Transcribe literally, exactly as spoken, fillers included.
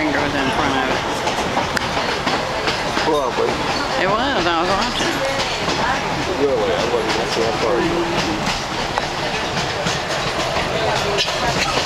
finger was in front of it. Probably. It was, I was watching. Really, I wasn't watching that part.